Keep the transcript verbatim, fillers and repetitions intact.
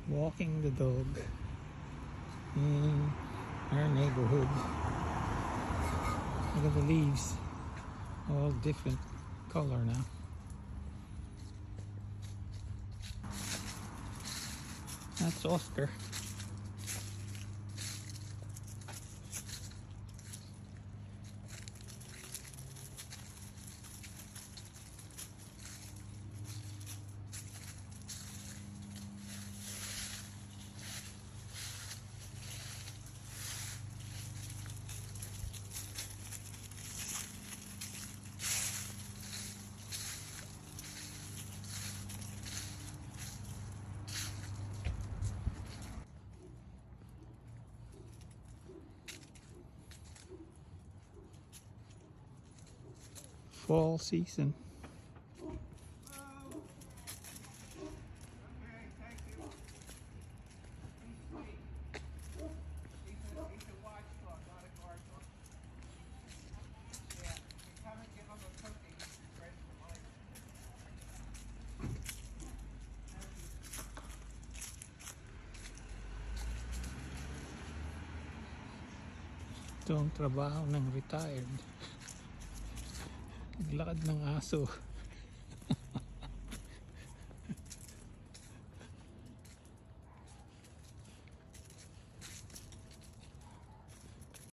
walking the dog in our neighborhood. Look at the leaves, all different color now. That's Oscar. Fall season. Ito ang trabaho ng retired. Naglakad ng aso.